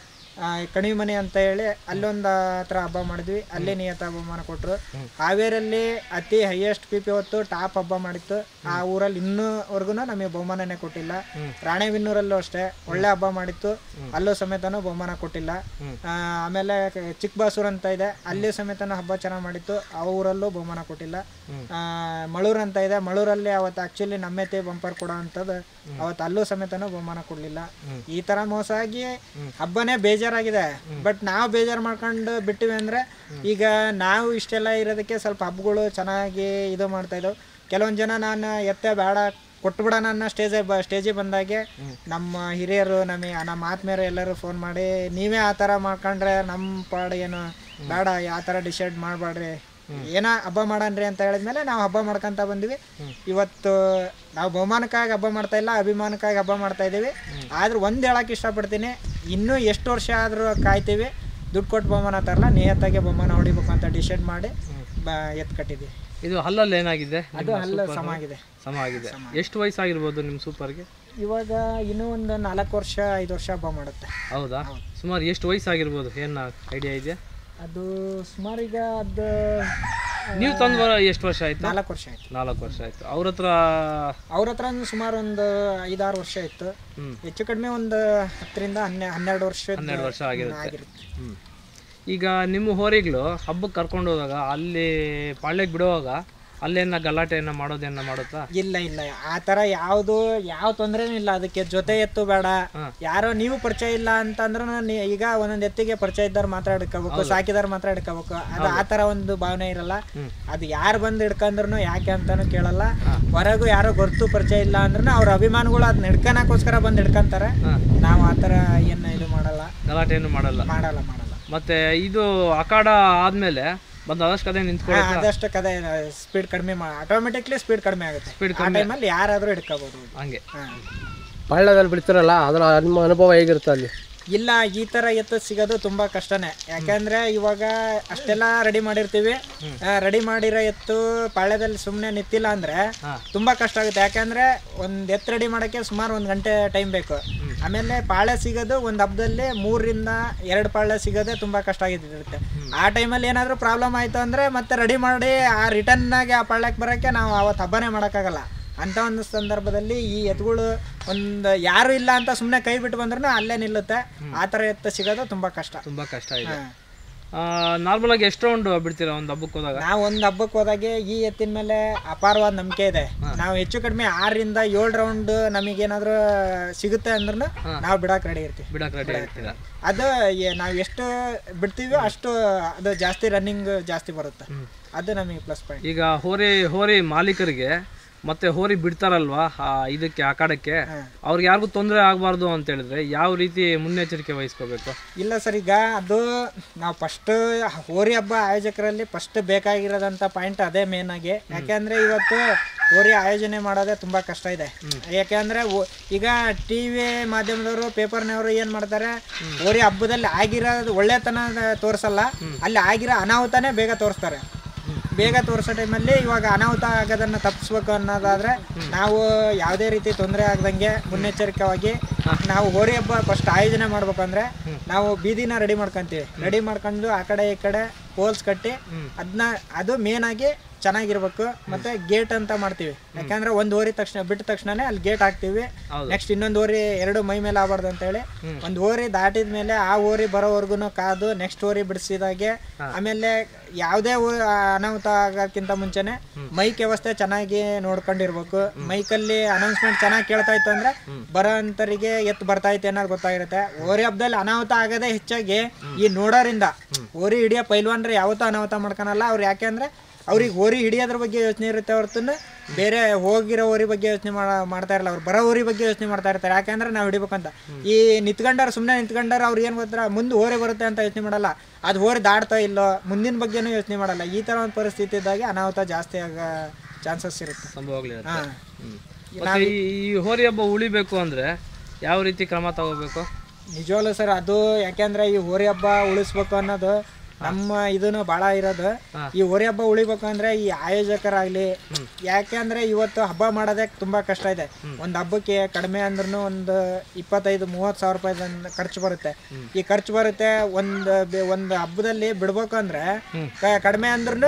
ಕಣಿವೆ ಮನೆ ಅಂತ ಹೇಳಿ ಅಲ್ಲೊಂದು ಹತ್ರ ಹಬ್ಬ ಮಾಡಿದ್ವಿ, ಅಲ್ಲಿ ನಿಯತ ಬಹುಮಾನ ಕೊಟ್ರು. ಹಾವೇರಲ್ಲಿ ಅತಿ ಹೈಯೆಸ್ಟ್ ಪಿ ಪಿ ಹೊತ್ತು ಟಾಪ್ ಹಬ್ಬ ಮಾಡಿತ್ತು. ಆ ಊರಲ್ಲಿ ಇನ್ನೂವರೆಗೂ ನಮಗೆ ಬಹುಮಾನನೇ ಕೊಟ್ಟಿಲ್ಲ. ರಾಣೆಬೆನ್ನೂರಲ್ಲೂ ಅಷ್ಟೇ ಒಳ್ಳೆ ಹಬ್ಬ ಮಾಡಿತ್ತು, ಅಲ್ಲೂ ಸಮೇತನೂ ಬಹುಮಾನ ಕೊಟ್ಟಿಲ್ಲ. ಆಮೇಲೆ ಚಿಕ್ಕಬಾಸೂರ್ ಅಂತ ಇದೆ, ಅಲ್ಲಿ ಸಮೇತನೂ ಹಬ್ಬ ಚೆನ್ನಾಗಿ ಮಾಡಿತ್ತು, ಆ ಊರಲ್ಲೂ ಬಹುಮಾನ ಕೊಟ್ಟಿಲ್ಲ. ಮಳೂರ್ ಅಂತ ಇದೆ, ಮಳೂರಲ್ಲಿ ಅವತ್ತು ಆಕ್ಚುಲಿ ನಮ್ಮೆತ್ತೆ ಬಂಪರ್ ಕೊಡೋ ಅಂಥದ್ದು ಅವತ್ತು ಅಲ್ಲೂ ಸಮೇತನೂ ಬಹುಮಾನ ಕೊಡ್ಲಿಲ್ಲ. ಈ ತರ ಮೋಸ ಆಗಿ ಹಬ್ಬನೇ ಬೇಜಾರಾಗಿದೆ. ಬಟ್ ನಾವು ಬೇಜಾರು ಮಾಡ್ಕೊಂಡು ಬಿಟ್ಟಿವಿ ಅಂದ್ರೆ ಈಗ ನಾವು ಇಷ್ಟೆಲ್ಲ ಇರೋದಕ್ಕೆ ಸ್ವಲ್ಪ ಹಬ್ಬಗಳು ಚೆನ್ನಾಗಿ ಇದು ಮಾಡ್ತಾ ಇದ್ದವು. ಕೆಲವೊಂದು ಜನ ನಾನು ಎತ್ತೆ ಬೇಡ ಕೊಟ್ಬಿಡೋಣ ಅನ್ನೋ ಸ್ಟೇಜ್ ಸ್ಟೇಜಿಗೆ ಬಂದಾಗೆ ನಮ್ಮ ಹಿರಿಯರು ನಮಗೆ ನಮ್ಮ ಆತ್ಮೀಯರು ಎಲ್ಲರೂ ಫೋನ್ ಮಾಡಿ ನೀವೇ ಆ ಥರ ಮಾಡ್ಕೊಂಡ್ರೆ ನಮ್ಮ ಪಾಡು ಏನು ಬೇಡ, ಆ ಥರ ಡಿಸೈಡ್ ಮಾಡಬೇಡ್ರಿ, ಏನೋ ಹಬ್ಬ ಮಾಡನ್ರಿ ಅಂತ ಹೇಳಿದ್ಮೇಲೆ ನಾವು ಹಬ್ಬ ಮಾಡ್ಕೊಂತ ಬಂದ್ವಿ. ಇವತ್ತು ನಾವು ಬಹುಮಾನಕ್ಕಾಗಿ ಹಬ್ಬ ಮಾಡ್ತಾ ಇಲ್ಲ, ಅಭಿಮಾನಕ್ಕಾಗಿ ಹಬ್ಬ ಮಾಡ್ತಾ ಇದ್ದೀವಿ. ಆದ್ರೆ ಒಂದು ಹೇಳಕ್ಕೆ ಇಷ್ಟಪಡ್ತೀನಿ, ಇನ್ನೂ ಎಷ್ಟು ವರ್ಷ ಆದರೂ ಕಾಯ್ತೀವಿ, ದುಡ್ಡು ಕೊಟ್ಟು ಬಹುಮಾನ ತರಲ್ಲ, ನಿಯತ್ತಾಗಿ ಬಹುಮಾನ ಹೊಡಿಬೇಕು ಅಂತ ಡಿಸೈಡ್ ಮಾಡಿ ಎತ್ತು ಕಟ್ಟಿದ್ದೀವಿ. ಇದು ಹಲ್ಲಲ್ಲಿ ಏನಾಗಿದೆ? ಅದು ಹಲ್ಲು ಸಮ ಆಗಿದೆ. ಸಮ ಆಗಿದೆ. ಎಷ್ಟು ವಯಸ್ಸಾಗಿರ್ಬೋದು ನಿಮ್ಮ ಸೂಪರ್ಗೆ? ಇವಾಗ ಇನ್ನೂ ಒಂದು ನಾಲ್ಕು ವರ್ಷ ಐದು ವರ್ಷ ಹಬ್ಬ ಮಾಡುತ್ತೆ. ಹೌದಾ? ಸುಮಾರು ಎಷ್ಟು ವಯಸ್ಸಾಗಿರ್ಬೋದು, ಏನು ಐಡಿಯಾ ಇದೆಯಾ? ಅದು ಸುಮಾರು ಈಗ ಅದು ನೀವು ತಂದು ಎಷ್ಟು ವರ್ಷ ಆಯ್ತು? ನಾಲ್ಕು ವರ್ಷ ಆಯ್ತು. ನಾಲ್ಕು ವರ್ಷ ಆಯ್ತು. ಅವ್ರ ಹತ್ರ ಅವ್ರ ಹತ್ರ ಸುಮಾರು ಒಂದು ಐದಾರು ವರ್ಷ ಇತ್ತು, ಹೆಚ್ಚು ಕಡಿಮೆ ಒಂದು ಹತ್ತರಿಂದ ಹನ್ನೆ ಹನ್ನೆರಡು ವರ್ಷ ಹನ್ನೆರಡು ವರ್ಷ ಆಗಿರುತ್ತೆ. ಈಗ ನಿಮ್ಮ ಹೋರಿಗಳು ಹಬ್ಬಕ್ಕೆ ಕರ್ಕೊಂಡು ಹೋದಾಗ ಅಲ್ಲಿ ಪಾಳ್ಯಕ್ಕೆ ಬಿಡುವಾಗ ಅಲ್ಲೇನ ಗಲಾಟೆಯನ್ನ ಮಾಡೋದೇನ ಮಾಡುತ್ತಾ? ಇಲ್ಲ ಇಲ್ಲ, ಆ ತರ ಯಾವ್ದು ಯಾವ ತೊಂದ್ರೆನೂ ಇಲ್ಲ. ಅದಕ್ಕೆ ಜೊತೆ ಎತ್ತು ಬೇಡ, ಯಾರೋ ನೀವು ಪರಿಚಯ ಇಲ್ಲ ಅಂತಂದ್ರೂ ಈಗ ಒಂದೊಂದ್ ಎತ್ತಿಗೆ ಪರಿಚಯ ಇದ್ದಾರ ಮಾತ್ರ ಹಿಡ್ಕೋಬೇಕು, ಸಾಕಿದಾರ ಮಾತ್ರ ಹಿಡ್ಕೋಬೇಕು. ಅದು ಆ ತರ ಒಂದು ಭಾವನೆ ಇರಲ್ಲ. ಅದು ಯಾರು ಬಂದು ಹಿಡ್ಕಂದ್ರು ಯಾಕೆ ಅಂತಾನು ಕೇಳಲ್ಲ. ಹೊರಗೂ ಯಾರೋ ಗೊತ್ತು ಪರಿಚಯ ಇಲ್ಲ ಅಂದ್ರೂ ಅವ್ರ ಅಭಿಮಾನಿಗಳು ಅದನ್ನ ಹಿಡ್ಕನಕ್ಕೋಸ್ಕರ ಬಂದು ಹಿಡ್ಕಂತಾರೆ. ನಾವು ಆ ತರ ಏನು ಇದು ಮಾಡಲ್ಲ, ಗಲಾಟೆಯನ್ನು ಮಾಡಲ್ಲ ಮಾಡಲ್ಲ ಮಾಡಲ್ಲ ಮತ್ತೆ ಇದು ಅಖಾಡ ಆದ್ಮೇಲೆ ಬಂದು ಅದಷ್ಟು ಕದೆ ನಿಂತ್ಕೊಳ್ಳಿ, ಅದಷ್ಟು ಕದೆ ಸ್ಪೀಡ್ ಕಡಿಮೆ ಆಟೋಮೆಟಿಕ್ಲಿ ಸ್ಪೀಡ್ ಕಡಿಮೆ ಆಗುತ್ತೆ. ಸ್ಪೀಡ್ ಆ ಟೈಮಲ್ಲಿ ಯಾರಾದರೂ ಹಿಡ್ಕೋಬಹುದು. ಹಂಗೆ ಪಾಳ್ಯದಲ್ಲಿ ಬಿಡ್ತಾರಲ್ಲ, ಅದರ ನಿಮ್ಮ ಅನುಭವ ಹೇಗಿರುತ್ತೆ ಅಲ್ಲಿ? ಇಲ್ಲ, ಈ ತರ ಎತ್ತು ಸಿಗೋದು ತುಂಬಾ ಕಷ್ಟನೇ. ಯಾಕಂದ್ರೆ ಇವಾಗ ಅಷ್ಟೆಲ್ಲ ರೆಡಿ ಮಾಡಿರ್ತೀವಿ, ರೆಡಿ ಮಾಡಿರೋ ಎತ್ತು ಪಾಳ್ಯದಲ್ಲಿ ಸುಮ್ಮನೆ ನಿಂತಿಲ್ಲ ಅಂದ್ರೆ ತುಂಬಾ ಕಷ್ಟ ಆಗುತ್ತೆ. ಯಾಕಂದ್ರೆ ಒಂದ್ ಎತ್ತು ರೆಡಿ ಮಾಡಕ್ಕೆ ಸುಮಾರು ಒಂದ್ ಗಂಟೆ ಟೈಮ್ ಬೇಕು. ಆಮೇಲೆ ಪಾಳ್ಯ ಸಿಗೋದು ಒಂದ್ ಹಬ್ಬದಲ್ಲಿ ಮೂರರಿಂದ ಎರಡು ಪಾಳ್ಯ ಸಿಗೋದೇ ತುಂಬಾ ಕಷ್ಟ ಆಗಿರುತ್ತೆ. ಆ ಟೈಮಲ್ಲಿ ಏನಾದ್ರು ಪ್ರಾಬ್ಲಮ್ ಆಯ್ತು ಅಂದ್ರೆ ಮತ್ತೆ ರೆಡಿ ಮಾಡಿ ಆ ರಿಟರ್ನ್ ಆಗಿ ಆ ಪಾಳ್ಯಕ್ಕೆ ಬರಕ್ಕೆ ನಾವು ಅವತ್ತು ಹಬ್ಬನೇ ಮಾಡೋಕ್ಕಾಗಲ್ಲ. ಅಂತ ಒಂದು ಸಂದರ್ಭದಲ್ಲಿ ಈ ಎತ್ತುಗಳು ಒಂದು ಯಾರು ಇಲ್ಲ ಅಂತ ಸುಮ್ಮನೆ ಕೈ ಬಿಟ್ಟು ಬಂದ್ರೂ ಅಲ್ಲೇ ನಿಲ್ಲುತ್ತೆ. ಆ ಥರ ಎತ್ತು ಸಿಗೋದು ತುಂಬಾ ಕಷ್ಟ, ತುಂಬಾ ಕಷ್ಟ ಇದೆ. ನಾರ್ಮಲ್ ಆಗಿ ಎಷ್ಟು ರೌಂಡ್ ಬಿಡ್ತೀರಾ ಒಂದು ಹಬ್ಬಕ್ಕೆ ಹೋದಾಗ? ನಾವು ಒಂದು ಹಬ್ಬಕ್ಕೆ ಹೋದಾಗೆ ಈ ಎತ್ತಿನ ಮೇಲೆ ಅಪಾರವಾದ ನಂಬಿಕೆ ಇದೆ. ನಾವು ಹೆಚ್ಚು ಕಡಿಮೆ ಆರರಿಂದ ಏಳು ರೌಂಡ್ ನಮಗೇನಾದ್ರೂ ಸಿಗುತ್ತೆ ಅಂದ್ರೂ ನಾವು ಬಿಡಕ್ಕೆ ರೆಡಿ ಇರ್ತೀವಿ. ಬಿಡಕ್ಕೆ ರೆಡಿ ಇರ್ತೀರಾ? ಅದು ನಾವು ಎಷ್ಟು ಬಿಡ್ತೀವೋ ಅಷ್ಟು ಅದು ಜಾಸ್ತಿ ರನ್ನಿಂಗ್ ಜಾಸ್ತಿ ಬರುತ್ತೆ. ಅದು ನಮಗೆ ಪ್ಲಸ್ ಪಾಯಿಂಟ್. ಈಗ ಹೋರಿ ಹೋರಿ ಮಾಲೀಕರಿಗೆ ಮತ್ತೆ ಹೋರಿ ಬಿಡ್ತಾರಲ್ವಾ ಇದಕ್ಕೆ ಅಖಾಡಕ್ಕೆ, ಅವ್ರಿಗೆ ಯಾರಿಗೂ ತೊಂದರೆ ಆಗಬಾರ್ದು ಅಂತ ಹೇಳಿದ್ರೆ ಯಾವ ರೀತಿ ಮುನ್ನೆಚ್ಚರಿಕೆ ವಹಿಸ್ಕೋಬೇಕು? ಇಲ್ಲ ಸರ್, ಈಗ ಅದು ನಾವು ಫಸ್ಟ್ ಹೋರಿ ಹಬ್ಬ ಆಯೋಜಕರಲ್ಲಿ ಫಸ್ಟ್ ಬೇಕಾಗಿರೋದಂಥ ಪಾಯಿಂಟ್ ಅದೇ ಮೇನ್ ಆಗಿ. ಯಾಕೆಂದ್ರೆ ಇವತ್ತು ಹೋರಿ ಆಯೋಜನೆ ಮಾಡೋದೇ ತುಂಬಾ ಕಷ್ಟ ಇದೆ. ಯಾಕೆಂದ್ರೆ ಈಗ ಟಿ ವಿ ಮಾಧ್ಯಮದವರು ಪೇಪರ್ನವರು ಏನ್ ಮಾಡ್ತಾರೆ, ಹೋರಿ ಹಬ್ಬದಲ್ಲಿ ಆಗಿರೋದು ಒಳ್ಳೆತನ ತೋರಿಸಲ್ಲ, ಅಲ್ಲಿ ಆಗಿರೋ ಅನಾಹುತನೇ ಬೇಗ ತೋರಿಸ್ತಾರೆ. ಬೇಗ ತೋರಿಸೋ ಟೈಮಲ್ಲಿ ಇವಾಗ ಅನಾಹುತ ಆಗೋದನ್ನ ತಪ್ಪಿಸ್ಬೇಕು ಅನ್ನೋದಾದ್ರೆ ನಾವು ಯಾವುದೇ ರೀತಿ ತೊಂದರೆ ಆಗದಂಗೆ ಮುನ್ನೆಚ್ಚರಿಕೆಯಾಗಿ ನಾವು ಹೋರಿ ಹಬ್ಬ ಫಸ್ಟ್ ಆಯೋಜನೆ ಮಾಡ್ಬೇಕಂದ್ರೆ ನಾವು ಬೀದಿನ ರೆಡಿ ಮಾಡ್ಕೊಂತೀವಿ. ರೆಡಿ ಮಾಡ್ಕೊಂಡು ಆ ಕಡೆ ಈ ಕಡೆ ಪೋಲ್ಸ್ ಕಟ್ಟಿ ಅದನ್ನ ಅದು ಮೇನ್ ಆಗಿ ಚೆನ್ನಾಗಿರ್ಬೇಕು. ಮತ್ತೆ ಗೇಟ್ ಅಂತ ಮಾಡ್ತೀವಿ. ಯಾಕಂದ್ರೆ ಒಂದ್ ಹೋರಿ ತಕ್ಷಣ ಬಿಟ್ಟ ತಕ್ಷಣನೇ ಅಲ್ಲಿ ಗೇಟ್ ಹಾಕ್ತಿವಿ. ನೆಕ್ಸ್ಟ್ ಇನ್ನೊಂದು ಹೋರಿ ಎರಡು ಮೈ ಮೇಲೆ ಆಗಬಾರ್ದು ಅಂತ ಹೇಳಿ ಒಂದ್ ಹೋರಿ ದಾಟಿದ ಮೇಲೆ ಆ ಹೋರಿ ಬರೋವರೆಗೂ ಕಾದು ನೆಕ್ಸ್ಟ್ ಹೋರಿ ಬಿಡಿಸಿದಾಗೆ, ಆಮೇಲೆ ಯಾವುದೇ ಅನಾಹುತ ಆಗೋಕ್ಕಿಂತ ಮುಂಚೆನೆ ಮೈಕ್ ವ್ಯವಸ್ಥೆ ಚೆನ್ನಾಗಿ ನೋಡ್ಕೊಂಡಿರ್ಬೇಕು. ಮೈಕಲ್ಲಿ ಅನೌನ್ಸ್ಮೆಂಟ್ ಚೆನ್ನಾಗಿ ಕೇಳ್ತಾ ಇತ್ತು ಅಂದ್ರೆ ಬರೋ ಅಂತರಿಗೆ ಎತ್ತು ಬರ್ತಾ ಐತೆ ಅನ್ನೋದು ಗೊತ್ತಾಗಿರುತ್ತೆ. ಹೋರಿ ಹಬ್ಬದಲ್ಲಿ ಅನಾಹುತ ಆಗದೆ ಹೆಚ್ಚಾಗಿ ಈ ನೋಡೋರಿಂದ. ಹೋರಿ ಹಿಡಿಯೋ ಪೈಲ್ವಾನ್ರೆ ಯಾವತ್ತೂ ಅನಾಹುತ ಮಾಡ್ಕೊಳಲ್ಲ ಅವ್ರು. ಯಾಕೆಂದ್ರೆ ಅವ್ರಿಗೆ ಹೋರಿ ಹಿಡಿಯೋದ್ರ ಬಗ್ಗೆ ಯೋಚನೆ ಇರುತ್ತೆ ಹೊರತು ಬೇರೆ ಹೋಗಿರೋ ಊರಿ ಬಗ್ಗೆ ಯೋಚನೆ ಮಾಡ್ತಾ ಇರಲ್ಲ, ಅವ್ರು ಬರೋ ಊರಿ ಬಗ್ಗೆ ಯೋಚನೆ ಮಾಡ್ತಾ ಇರ್ತಾರೆ. ಯಾಕಂದ್ರೆ ನಾವು ಹಿಡಿಬೇಕಂತ. ಈ ನಿಂತ್ಕೊಂಡಾರ ಸುಮ್ಮನೆ ನಿಂತ್ಕೊಂಡಾರ ಅವ್ರು ಏನು ಗೊತ್ತಾ ಮುಂದೆ ಹೋರಿ ಬರುತ್ತೆ ಅಂತ ಯೋಚನೆ ಮಾಡಲ್ಲ, ಅದು ಹೋರಿ ದಾಡ್ತಾ ಇಲ್ಲೋ ಮುಂದಿನ ಬಗ್ಗೆನೂ ಯೋಚನೆ ಮಾಡಲ್ಲ. ಈ ಥರ ಒಂದು ಪರಿಸ್ಥಿತಿ ಇದ್ದಾಗ ಅನಾಹುತ ಜಾಸ್ತಿ ಆಗೋ ಚಾನ್ಸಸ್ ಇರುತ್ತೆ, ಸಂಭವಗಳಿರುತ್ತೆ. ಹಾಂ, ಈ ಹೋರಿ ಹಬ್ಬ ಉಳಿಬೇಕು ಅಂದರೆ ಯಾವ ರೀತಿ ಕ್ರಮ ತಗೋಬೇಕು? ನಿಜವಾಗ್ಲೂ ಸರ್, ಅದು ಯಾಕೆಂದ್ರೆ ಈ ಹೋರಿ ಹಬ್ಬ ಉಳಿಸ್ಬೇಕು ಅನ್ನೋದು ನಮ್ಮ ಇದನ್ನು ಭಾಳ ಇರೋದು. ಈ ಹೋರಿ ಹಬ್ಬ ಉಳಿಬೇಕು ಅಂದ್ರೆ ಈ ಆಯೋಜಕರಾಗ್ಲಿ, ಯಾಕೆಂದ್ರೆ ಇವತ್ತು ಹಬ್ಬ ಮಾಡೋದೇ ತುಂಬಾ ಕಷ್ಟ ಇದೆ. ಒಂದ್ ಹಬ್ಬಕ್ಕೆ ಕಡಿಮೆ ಅಂದ್ರೂ ಒಂದು ಇಪ್ಪತ್ತೈದು ಮೂವತ್ತು ಸಾವಿರ ರೂಪಾಯಿ ಖರ್ಚು ಬರುತ್ತೆ. ಈ ಖರ್ಚು ಬರುತ್ತೆ ಒಂದ್ ಒಂದ್ ಹಬ್ಬದಲ್ಲಿ ಬಿಡ್ಬೇಕು ಅಂದ್ರೆ ಕಡಿಮೆ ಅಂದ್ರೂ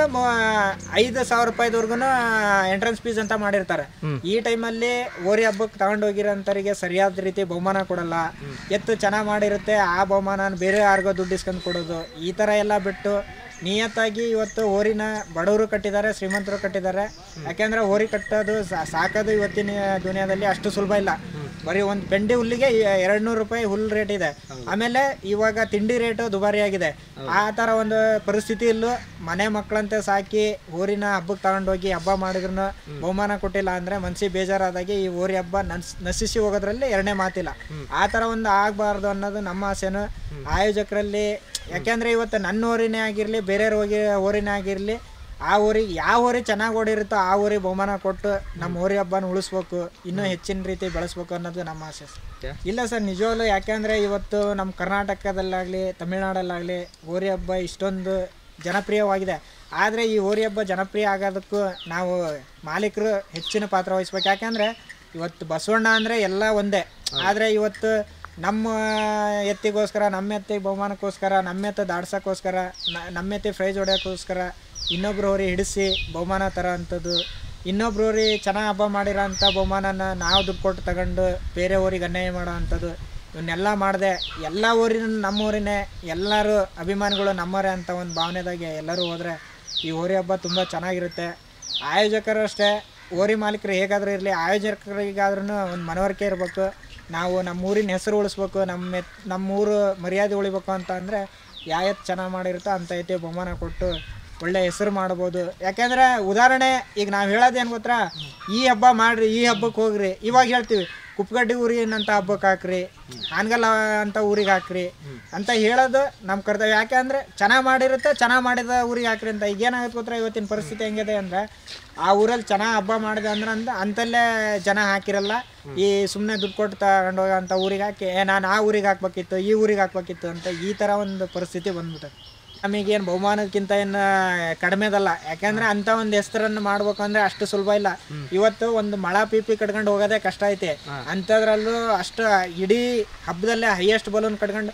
ಐದು ಸಾವಿರ ರೂಪಾಯಿದವರ್ಗು ಎಂಟ್ರೆನ್ಸ್ ಫೀಸ್ ಅಂತ ಮಾಡಿರ್ತಾರೆ. ಈ ಟೈಮಲ್ಲಿ ಹೋರಿ ಹಬ್ಬಕ್ಕೆ ತಗೊಂಡೋಗಿರೋಂಥವ್ರಿಗೆ ಸರಿಯಾದ ರೀತಿ ಬಹುಮಾನ ಕೊಡಲ್ಲ. ಎತ್ತು ಚೆನ್ನಾಗಿ ಮಾಡಿರುತ್ತೆ, ಆ ಬಹುಮಾನ ಬೇರೆ ಯಾರಿಗೋ ದುಡ್ಡು ಇಸ್ಕೊಂಡು ಕೊಡೋದು, ಈ ತರ ಎಲ್ಲ ಬಿಟ್ಟು ನಿಯತ್ತಾಗಿ ಇವತ್ತು ಹೋರಿನ ಬಡವರು ಕಟ್ಟಿದ್ದಾರೆ, ಶ್ರೀಮಂತರು ಕಟ್ಟಿದ್ದಾರೆ. ಯಾಕೆಂದ್ರೆ ಹೋರಿ ಕಟ್ಟೋದು ಸಾಕೋದು ಇವತ್ತಿನ ದುನಿಯಾದಲ್ಲಿ ಅಷ್ಟು ಸುಲಭ ಇಲ್ಲ. ಬರೀ ಒಂದು ಪೆಂಡಿ ಹುಲ್ಲಿಗೆ ಎರಡು ನೂರು ರೂಪಾಯಿ ಹುಲ್ಲು ರೇಟ್ ಇದೆ. ಆಮೇಲೆ ಇವಾಗ ತಿಂಡಿ ರೇಟು ದುಬಾರಿ ಆಗಿದೆ. ಆ ಥರ ಒಂದು ಪರಿಸ್ಥಿತಿಯಲ್ಲೂ ಮನೆ ಮಕ್ಕಳಂತೆ ಸಾಕಿ ಹೋರಿನ ಹಬ್ಬಕ್ಕೆ ತಗೊಂಡೋಗಿ ಹಬ್ಬ ಮಾಡಿದ್ರು ಬಹುಮಾನ ಕೊಟ್ಟಿಲ್ಲ ಅಂದ್ರೆ ಮನ್ಸಿಗೆ ಬೇಜಾರಾದಾಗೆ ಈ ಹೋರಿ ಹಬ್ಬ ನಸ್ ನಶಿಸಿ ಹೋಗೋದ್ರಲ್ಲಿ ಎರಡನೇ ಮಾತಿಲ್ಲ. ಆ ಥರ ಒಂದು ಆಗಬಾರ್ದು ಅನ್ನೋದು ನಮ್ಮ ಆಸೆನು ಆಯೋಜಕರಲ್ಲಿ. ಯಾಕೆಂದ್ರೆ ಇವತ್ತು ನನ್ನ ಹೋರಿನೇ ಆಗಿರಲಿ, ಬೇರೆಯವ್ರ ಹೋಗಿ ಹೋರಿನೇ ಆಗಿರಲಿ, ಆ ಊರಿಗೆ ಯಾವ ಊರಿ ಚೆನ್ನಾಗಿ ಓಡಿರುತ್ತೋ ಆ ಊರಿಗೆ ಬಹುಮಾನ ಕೊಟ್ಟು ನಮ್ಮ ಹೋರಿ ಹಬ್ಬನ ಉಳಿಸ್ಬೇಕು, ಇನ್ನೂ ಹೆಚ್ಚಿನ ರೀತಿ ಬೆಳೆಸ್ಬೇಕು ಅನ್ನೋದು ನಮ್ಮ ಆಸೆ. ಇಲ್ಲ ಸರ್, ನಿಜವಾಗ್ಲೂ. ಯಾಕೆಂದರೆ ಇವತ್ತು ನಮ್ಮ ಕರ್ನಾಟಕದಲ್ಲಾಗಲಿ ತಮಿಳ್ನಾಡಲ್ಲಾಗಲಿ ಹೋರಿ ಹಬ್ಬ ಇಷ್ಟೊಂದು ಜನಪ್ರಿಯವಾಗಿದೆ. ಆದರೆ ಈ ಹೋರಿ ಹಬ್ಬ ಜನಪ್ರಿಯ ಆಗೋದಕ್ಕೂ ನಾವು ಮಾಲೀಕರು ಹೆಚ್ಚಿನ ಪಾತ್ರ ವಹಿಸ್ಬೇಕು. ಯಾಕೆಂದರೆ ಇವತ್ತು ಬಸವಣ್ಣ ಅಂದರೆ ಎಲ್ಲ ಒಂದೇ. ಆದರೆ ಇವತ್ತು ನಮ್ಮ ಎತ್ತಿಗೋಸ್ಕರ, ನಮ್ಮ ಎತ್ತಿಗೆ ಬಹುಮಾನಕ್ಕೋಸ್ಕರ, ನಮ್ಮ ಎತ್ತು ದಾಡ್ಸೋಕ್ಕೋಸ್ಕರ, ನಮ್ಮ ಎತ್ತಿ ಪ್ರೈಜ್ ಹೊಡೆಯೋಕ್ಕೋಸ್ಕರ ಇನ್ನೊಬ್ರು ಹೋರಿ ಹಿಡಿಸಿ ಬಹುಮಾನ ತರೋ ಅಂಥದ್ದು, ಇನ್ನೊಬ್ರು ಹೋರಿ ಚೆನ್ನಾಗಿ ಹಬ್ಬ ಮಾಡಿರೋ ಅಂಥ ಬಹುಮಾನನ ನಾವು ದುಡ್ಡು ಕೊಟ್ಟು ತಗೊಂಡು ಬೇರೆ ಊರಿಗೆ ಅನ್ಯಾಯ ಮಾಡೋ ಅಂಥದ್ದು, ಇವನ್ನೆಲ್ಲ ಮಾಡಿದೆ ಎಲ್ಲ ಊರಿನ ನಮ್ಮ ಊರಿನೇ, ಎಲ್ಲರೂ ಅಭಿಮಾನಿಗಳು ನಮ್ಮವರೇ ಅಂತ ಒಂದು ಭಾವನೆದಾಗೆ ಎಲ್ಲರೂ ಹೋದರೆ ಈ ಹೋರಿ ಹಬ್ಬ ತುಂಬ ಚೆನ್ನಾಗಿರುತ್ತೆ. ಆಯೋಜಕರು ಅಷ್ಟೇ, ಹೋರಿ ಮಾಲೀಕರು ಹೇಗಾದರೂ ಇರಲಿ, ಆಯೋಜಕರಿಗಾದ್ರೂ ಒಂದು ಮನವರಿಕೆ ಇರಬೇಕು. ನಾವು ನಮ್ಮ ಊರಿನ ಹೆಸರು ಉಳಿಸ್ಬೇಕು, ನಮ್ಮ ನಮ್ಮೂರು ಮರ್ಯಾದೆ ಉಳಿಬೇಕು ಅಂತ ಅಂದರೆ ಯಾವ ಎತ್ತು ಚೆನ್ನಾಗಿ ಮಾಡಿರುತ್ತೋ ಅಂಥ ಎತ್ತಿ ಬಹುಮಾನ ಕೊಟ್ಟು ಒಳ್ಳೆ ಹೆಸರು ಮಾಡ್ಬೋದು. ಯಾಕೆಂದರೆ ಉದಾಹರಣೆ ಈಗ ನಾವು ಹೇಳೋದೇನು ಗೊತ್ತಾ, ಈ ಹಬ್ಬ ಮಾಡಿರಿ, ಈ ಹಬ್ಬಕ್ಕೆ ಹೋಗ್ರಿ, ಇವಾಗ ಹೇಳ್ತೀವಿ ಕುಪ್ಪಗಡ್ಡಿ ಊರಿನಂಥ ಹಬ್ಬಕ್ಕೆ ಹಾಕ್ರಿ, ಹಾನಗಲ್ ಅಂತ ಊರಿಗೆ ಹಾಕ್ರಿ ಅಂತ ಹೇಳೋದು ನಮ್ಮ ಕರ್ತವ್ಯ. ಯಾಕೆ ಅಂದರೆ ಚೆನ್ನಾಗಿ ಮಾಡಿರುತ್ತೆ, ಚೆನ್ನಾಗಿ ಮಾಡಿದ ಊರಿಗೆ ಹಾಕ್ರಿ ಅಂತ. ಈಗ ಏನಾಗುತ್ತೆ ಗೊತ್ತಾ, ಇವತ್ತಿನ ಪರಿಸ್ಥಿತಿ ಹೆಂಗಿದೆ ಅಂದರೆ ಆ ಊರಲ್ಲಿ ಚೆನ್ನಾಗಿ ಹಬ್ಬ ಮಾಡಿದೆ ಅಂದ್ರೆ ಅಂದ ಅಂತಲ್ಲೇ ಜನ ಹಾಕಿರಲ್ಲ. ಈ ಸುಮ್ಮನೆ ದುಡ್ಡು ಕೊಟ್ಟು ತಗೊಂಡು ಹೋಗೋಂಥ ಊರಿಗೆ ಹಾಕಿ ನಾನು ಆ ಊರಿಗೆ ಹಾಕ್ಬೇಕಿತ್ತು, ಈ ಊರಿಗೆ ಹಾಕ್ಬೇಕಿತ್ತು ಅಂತ ಈ ಥರ ಒಂದು ಪರಿಸ್ಥಿತಿ ಬಂದ್ಬಿಟ್ಟೆ. ನಮಗೇನು ಬಹುಮಾನಕ್ಕಿಂತ ಏನು ಕಡಿಮೆದಲ್ಲ. ಯಾಕೆಂದರೆ ಅಂಥ ಒಂದು ಹೆಸರನ್ನು ಮಾಡ್ಬೇಕು ಅಂದರೆ ಅಷ್ಟು ಸುಲಭ ಇಲ್ಲ. ಇವತ್ತು ಒಂದು ಮಳ ಪಿ ಪಿ ಕಟ್ಕೊಂಡು ಹೋಗೋದೇ ಕಷ್ಟ ಐತೆ. ಅಂಥದ್ರಲ್ಲೂ ಅಷ್ಟು ಇಡೀ ಹಬ್ಬದಲ್ಲೇ ಹೈಯೆಸ್ಟ್ ಬಲೂನ್ ಕಟ್ಕೊಂಡು,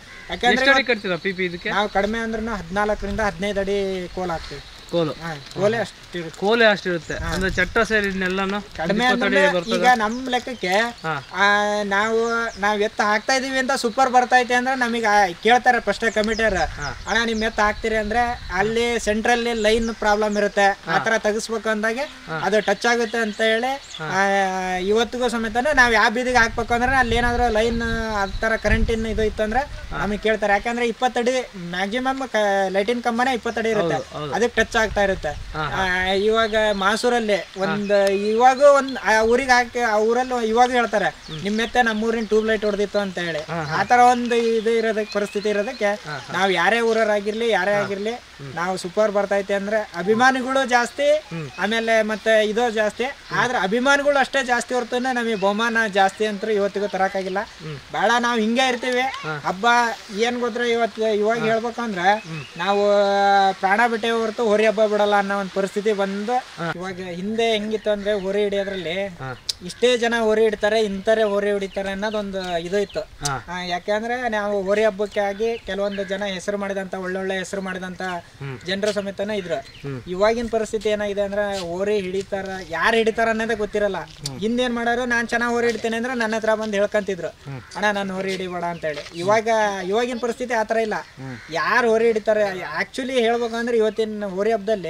ಯಾಕೆಂದರೆ ನಾವು ಕಡಿಮೆ ಅಂದ್ರೂ ಹದಿನಾಲ್ಕರಿಂದ ಹದಿನೈದು ಅಡಿ ಕೋಲ್ ಹಾಕ್ತೀವಿ. ಕೋಲು ಕೋಲೆ ಅಷ್ಟಿರುತ್ತೆ, ಕೋಲೆ ಅಷ್ಟಿರುತ್ತೆ ಅಂದ್ರೆ ಚಟ್ಟ ಸೇರಿನೆಲ್ಲನೂ ಕಡಿಮೆ. ಈಗ ನಮ್ಮ ಲೆಕ್ಕಕ್ಕೆ ನಾವು ನಾವ್ ಎತ್ತ ಹಾಕ್ತಾ ಇದೀವಿ ಅಂತ ಸೂಪರ್ ಬರ್ತೈತೆ ಅಂದ್ರೆ ನಮಗೆ ಕೇಳ್ತಾರೆ ಫಸ್ಟ್ ಕಮಿಟಿಯರ್, ಅಣ್ಣ ನಿಮ್ ಎತ್ತ ಹಾಕ್ತಿರಿ ಅಂದ್ರೆ ಅಲ್ಲಿ ಸೆಂಟ್ರಲ್ ಲೈನ್ ಪ್ರಾಬ್ಲಮ್ ಇರುತ್ತೆ, ಆತರ ತೆಗಿಸ್ಬೇಕು ಅಂದಾಗೆ ಅದು ಟಚ್ ಆಗುತ್ತೆ ಅಂತ ಹೇಳಿ ಇವತ್ತಿಗೂ ಸಮೇತ ನಾವ್ ಯಾವ ಬೀದಿಗೆ ಹಾಕ್ಬೇಕು ಅಂದ್ರೆ ಅಲ್ಲಿ ಏನಾದ್ರು ಲೈನ್ ಆ ತರ ಕರೆಂಟಿನ ಇದು ಇತ್ತು ಅಂದ್ರೆ ನಮಗೆ ಕೇಳ್ತಾರೆ. ಯಾಕಂದ್ರೆ ಇಪ್ಪತ್ತಡಿ ಮ್ಯಾಕ್ಸಿಮಮ್ ಲೈಟಿನ ಕಂಬನೇ ಇಪ್ಪತ್ತಡಿ ಇರುತ್ತೆ, ಅದಕ್ಕೆ ಟಚ್ ಆಗ್ತಾ ಇರುತ್ತೆ. ಇವಾಗ ಮಾಸೂರಲ್ಲಿ ಒಂದ್ ಇವಾಗ ಒಂದ್ ಊರಿಗೆ ಹಾಕಿ ಆ ಊರಲ್ಲಿ ಇವಾಗ ಹೇಳ್ತಾರೆ ನಿಮ್ಮೆತ್ತೆ ನಮ್ಮೂರಿನ ಟ್ಯೂಬ್ ಲೈಟ್ ಹೊಡೆದಿತ್ತು ಅಂತ ಹೇಳಿ. ಆತರ ಒಂದು ಇದು ಇರೋದಕ್ಕೆ ಪರಿಸ್ಥಿತಿ ಇರೋದಕ್ಕೆ ನಾವ್ ಯಾರೇ ಊರವರಾಗಿರ್ಲಿ ಯಾರೇ ಆಗಿರ್ಲಿ ನಾವು ಸೂಪರ್ ಬರ್ತೈತೆ ಅಂದ್ರೆ ಅಭಿಮಾನಿಗಳು ಜಾಸ್ತಿ, ಆಮೇಲೆ ಮತ್ತೆ ಇದು ಜಾಸ್ತಿ. ಆದ್ರೆ ಅಭಿಮಾನಿಗಳು ಅಷ್ಟೇ ಜಾಸ್ತಿ ಹೊರತುನ ನಮಗೆ ಬಹುಮಾನ ಜಾಸ್ತಿ ಅಂತ ಇವತ್ತಿಗೂ ತರಕಾಗಿಲ್ಲ. ಬಹಳ ನಾವ್ ಹಿಂಗೆ ಇರ್ತೀವಿ. ಹಬ್ಬ ಏನ್ ಗೊತ್ತರ ಇವತ್ತು ಇವಾಗ ಹೇಳ್ಬೇಕಂದ್ರೆ ನಾವು ಪ್ರಾಣ ಬಿಟ್ಟೆ ಹೊರತು ಹೋರಿ ಹಬ್ಬ ಬಿಡಲ್ಲ ಅನ್ನೋ ಒಂದು ಪರಿಸ್ಥಿತಿ ಬಂದು ಇವಾಗ. ಹಿಂದೆ ಹೆಂಗಿತ್ತು ಅಂದ್ರೆ ಹೋರಿ ಹಿಡಿಯೋದ್ರಲ್ಲಿ ಇಷ್ಟೇ ಜನ ಹೋರಿ ಹಿಡಿತಾರೆ, ಇಂತಾರೆ ಹೋರಿ ಹಿಡಿತಾರೆ ಅನ್ನೋದೊಂದು ಇದು ಇತ್ತು. ಯಾಕೆಂದ್ರೆ ನಾವು ಹೋರಿ ಹಬ್ಬಕ್ಕೆ ಆಗಿ ಕೆಲವೊಂದು ಜನ ಹೆಸರು ಮಾಡಿದಂತ ಒಳ್ಳೊಳ್ಳೆ ಹೆಸರು ಮಾಡಿದಂತ ಜನರ ಸಮೇತನ ಇದ್ರು. ಇವಾಗಿನ ಪರಿಸ್ಥಿತಿ ಏನಾಗಿದೆ ಅಂದ್ರೆ ಹೋರಿ ಹಿಡಿತಾರ, ಯಾರು ಹಿಡಿತಾರ ಅನ್ನೋದೇ ಗೊತ್ತಿರಲ್ಲ. ಹಿಂದೇನ್ ಮಾಡೋರು ನಾನ್ ಚೆನ್ನಾಗಿ ಹೋರಿ ಹಿಡಿತೇನೆ ಅಂದ್ರೆ ನನ್ನ ಹತ್ರ ಬಂದು ಹೇಳ್ಕೊಂತಿದ್ರು, ಅಣ್ಣ ನಾನು ಹೋರಿ ಹಿಡಿಬೇಡ ಅಂತ ಹೇಳಿ. ಇವಾಗ ಇವಾಗಿನ ಪರಿಸ್ಥಿತಿ ಆತರ ಇಲ್ಲ. ಯಾರು ಹೋರಿ ಹಿಡಿತಾರೆ ಆಕ್ಚುಲಿ ಹೇಳ್ಬೇಕಂದ್ರೆ ಇವತ್ತಿನ ಹೋರಿ ಹಬ್ಬದಲ್ಲಿ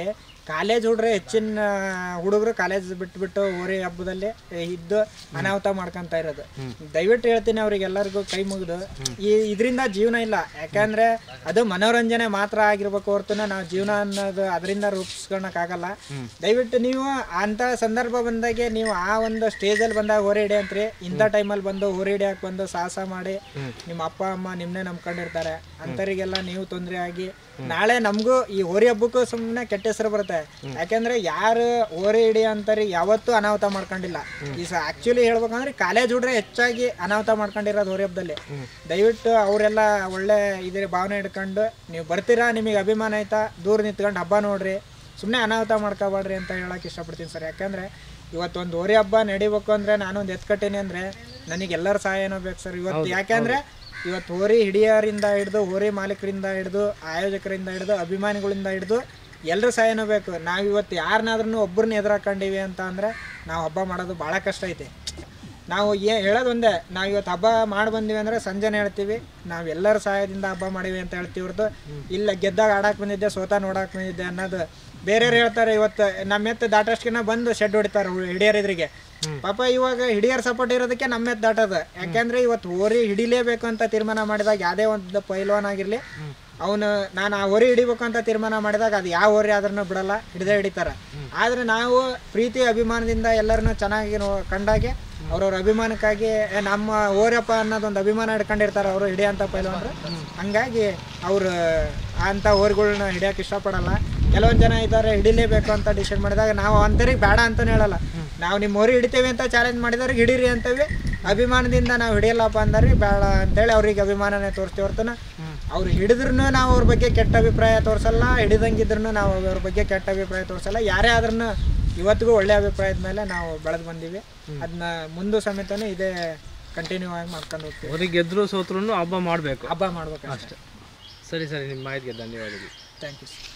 ಕಾಲೇಜ್ ಹುಡ್ರೆ ಹೆಚ್ಚಿನ ಹುಡುಗರು ಕಾಲೇಜ್ ಬಿಟ್ಬಿಟ್ಟು ಹೋರಿ ಹಬ್ಬದಲ್ಲಿ ಇದ್ದು ಅನಾಹುತ ಮಾಡ್ಕೊಂತ ಇರೋದು. ದಯವಿಟ್ಟು ಹೇಳ್ತೀನಿ ಅವ್ರಿಗೆಲ್ಲರಿಗೂ ಕೈ ಮುಗಿದು, ಈ ಇದರಿಂದ ಜೀವನ ಇಲ್ಲ. ಯಾಕಂದ್ರೆ ಅದು ಮನೋರಂಜನೆ ಮಾತ್ರ ಆಗಿರ್ಬೇಕು ಹೊರತುನ ನಾವು ಜೀವನ ಅನ್ನೋದು ಅದರಿಂದ ರೂಪಿಸ್ಕೊಳಕ್ಕಾಗಲ್ಲ. ದಯವಿಟ್ಟು ನೀವು ಅಂತ ಸಂದರ್ಭ ಬಂದಾಗೆ ನೀವು ಆ ಒಂದು ಸ್ಟೇಜಲ್ಲಿ ಬಂದಾಗ ಹೋರಿ ಹಿಡಿ ಅಂತ್ರಿ, ಇಂಥ ಟೈಮಲ್ಲಿ ಬಂದು ಹೋರಿ ಹಿಡಿಯಕ್ಕೆ ಬಂದು ಸಾಹಸ ಮಾಡಿ ನಿಮ್ಮ ಅಪ್ಪ ಅಮ್ಮ ನಿಮ್ಮನ್ನೇ ನಂಬ್ಕೊಂಡಿರ್ತಾರೆ. ಅಂಥವರಿಗೆಲ್ಲ ನೀವು ತೊಂದರೆ ಆಗಿ ನಾಳೆ ನಮಗೂ ಈ ಹೋರಿ ಹಬ್ಬಕ್ಕೂ ಸುಮ್ಮನೆ ಕೆಟ್ಟ ಹೆಸರು ಬರುತ್ತೆ. ಯಾಕೆಂದ್ರೆ ಯಾರು ಹೋರಿ ಹಿಡಿ ಅಂತಾರೆ ಯಾವತ್ತೂ ಅನಾಹುತ ಮಾಡ್ಕೊಂಡಿಲ್ಲ. ಈ ಸ ಆಕ್ಚುಲಿ ಹೇಳ್ಬೇಕಂದ್ರೆ ಕಾಲೇಜ್ ಹುಡ್ರೆ ಹೆಚ್ಚಾಗಿ ಅನಾಹುತ ಮಾಡ್ಕೊಂಡಿರೋದು ಹೋರಿ ಹಬ್ಬದಲ್ಲಿ. ದಯವಿಟ್ಟು ಅವರೆಲ್ಲ ಒಳ್ಳೆ ಇದ್ರ ಭಾವನೆ ಹಿಡ್ಕೊಂಡು ನೀವು ಬರ್ತೀರಾ, ನಿಮಗೆ ಅಭಿಮಾನ ಆಯ್ತಾ, ದೂರ ನಿಂತ್ಕೊಂಡು ಹಬ್ಬ ನೋಡ್ರಿ, ಸುಮ್ಮನೆ ಅನಾಹುತ ಮಾಡ್ಕೋಬೇಡ್ರಿ ಅಂತ ಹೇಳಕ್ಕೆ ಇಷ್ಟಪಡ್ತೀನಿ ಸರ್. ಯಾಕಂದ್ರೆ ಇವತ್ತೊಂದು ಹೋರಿ ಹಬ್ಬ ನಡಿಬೇಕು ಅಂದ್ರೆ ನಾನೊಂದು ಎತ್ಕಟ್ಟೀನಿ ಅಂದ್ರೆ ನನಗೆಲ್ಲರ ಸಹಾಯನೂ ಬೇಕು ಸರ್ ಇವತ್ತು. ಯಾಕೆಂದ್ರೆ ಇವತ್ತು ಹೋರಿ ಹಿಡಿಯೋರಿಂದ ಹಿಡಿದು ಹೋರಿ ಮಾಲೀಕರಿಂದ ಹಿಡಿದು ಆಯೋಜಕರಿಂದ ಹಿಡಿದು ಅಭಿಮಾನಿಗಳಿಂದ ಹಿಡಿದು ಎಲ್ಲರೂ ಸಹಾಯನೂ ಬೇಕು. ನಾವು ಇವತ್ತು ಯಾರನ್ನಾದ್ರೂ ಒಬ್ಬರನ್ನ ಎದುರಾಕೊಂಡಿವಿ ಅಂತ ಅಂದರೆ ನಾವು ಹಬ್ಬ ಮಾಡೋದು ಭಾಳ ಕಷ್ಟ ಐತೆ. ನಾವು ಏ ಹೇಳೋದು ಒಂದೇ, ನಾವು ಇವತ್ತು ಹಬ್ಬ ಮಾಡಿ ಬಂದೀವಿ ಅಂದರೆ ಸಂಜೆನೇ ಹೇಳ್ತೀವಿ ನಾವು ಎಲ್ಲರ ಸಹಾಯದಿಂದ ಹಬ್ಬ ಮಾಡೀವಿ ಅಂತ ಹೇಳ್ತೀವಿ ಹೊರತು ಇಲ್ಲ ಗೆದ್ದಾಗ ಆಡಕ್ಕೆ ಬಂದಿದ್ದೆ ಸೋತ ನೋಡಕ್ಕೆ ಬಂದಿದ್ದೆ ಅನ್ನೋದು ಬೇರೆಯವ್ರು ಹೇಳ್ತಾರೆ. ಇವತ್ತು ನಮ್ಮ ಎತ್ತು ದಾಟೋಷ್ಟಿನ ಬಂದು ಶೆಡ್ ಹೊಡಿತಾರೆ ಹಿಡಿಯೋರಿದ್ರಿಗೆ. ಪಾಪ ಇವಾಗ ಹಿಡಿಯರ್ ಸಪೋರ್ಟ್ ಇರೋದಕ್ಕೆ ನಮ್ಮ ಎತ್ತು ದಾಟೋದು. ಯಾಕೆಂದ್ರೆ ಇವತ್ತು ಹೋರಿ ಹಿಡಿಲೇಬೇಕು ಅಂತ ತೀರ್ಮಾನ ಮಾಡಿದಾಗ ಯಾವುದೇ ಒಂದು ಪೈಲ್ವಾನ್ ಆಗಿರಲಿ ಅವನು ನಾನು ಆ ಹೋರಿ ಹಿಡಿಬೇಕು ಅಂತ ತೀರ್ಮಾನ ಮಾಡಿದಾಗ ಅದು ಯಾವ ಹೋರಿ ಆದ್ರೂ ಬಿಡಲ್ಲ, ಹಿಡಿದೇ ಹಿಡಿತಾರೆ. ಆದರೆ ನಾವು ಪ್ರೀತಿ ಅಭಿಮಾನದಿಂದ ಎಲ್ಲರನ್ನೂ ಚೆನ್ನಾಗಿ ನೋ ಕಂಡಾಗೆ ಅವ್ರವ್ರ ಅಭಿಮಾನಕ್ಕಾಗಿ ನಮ್ಮ ಹೋರಪ್ಪ ಅನ್ನೋದೊಂದು ಅಭಿಮಾನ ಹಿಡ್ಕೊಂಡಿರ್ತಾರೆ ಅವರು ಹಿಡಿಯೋಂಥ ಪೈಲ್ವಾನ್ರು. ಹಂಗಾಗಿ ಅವರು ಅಂಥ ಹೋರಿಗಳ್ನ ಹಿಡಿಯೋಕೆ ಇಷ್ಟಪಡಲ್ಲ. ಕೆಲವೊಂದು ಜನ ಇದ್ದಾರೆ ಹಿಡಿಲೇಬೇಕು ಅಂತ ಡಿಸೈಡ್ ಮಾಡಿದಾಗ ನಾವು ಅಂಥವ್ರಿಗೆ ಬೇಡ ಅಂತಲೇ ಹೇಳಲ್ಲ. ನಾವು ನಿಮ್ಮ ಹೋರಿ ಹಿಡಿತೇವೆ ಅಂತ ಚಾಲೆಂಜ್ ಮಾಡಿದವ್ರಿಗೆ ಹಿಡೀರಿ ಅಂತೇವಿ, ಅಭಿಮಾನದಿಂದ ನಾವು ಹಿಡಿಯಲ್ಲಪ್ಪ ಅಂದವ್ರಿಗೆ ಬೇಡ ಅಂತೇಳಿ ಅವ್ರಿಗೆ ಅಭಿಮಾನನೇ ತೋರಿಸ್ತೀವಿ ಹೊರತುನ ಅವ್ರು ಹಿಡಿದ್ರೂ ನಾವು ಅವ್ರ ಬಗ್ಗೆ ಕೆಟ್ಟ ಅಭಿಪ್ರಾಯ ತೋರಿಸಲ್ಲ, ಹಿಡಿದಂಗಿದ್ರೂ ನಾವು ಅವ್ರ ಬಗ್ಗೆ ಕೆಟ್ಟ ಅಭಿಪ್ರಾಯ ತೋರಿಸಲ್ಲ. ಯಾರೇ ಆದ್ರೂ ಇವತ್ತಿಗೂ ಒಳ್ಳೆ ಅಭಿಪ್ರಾಯದ ಮೇಲೆ ನಾವು ಬೆಳೆದು ಬಂದೀವಿ. ಅದನ್ನ ಮುಂದೆ ಸಮೇತನೂ ಇದೇ ಕಂಟಿನ್ಯೂ ಆಗಿ ಮಾಡ್ಕೊಂಡು ಹೋಗ್ತೀವಿ. ಅವ್ರಿಗೆ ಗೆದ್ರು ಸೋತ್ರೂ ಹಬ್ಬ ಮಾಡಬೇಕು, ಹಬ್ಬ ಮಾಡ್ಬೇಕು ಅಷ್ಟೇ. ಸರಿ ಸರಿ, ನಿಮ್ಮ ಮಾಹಿತಿಗೆ ಧನ್ಯವಾದಗಳು. Thank you sir.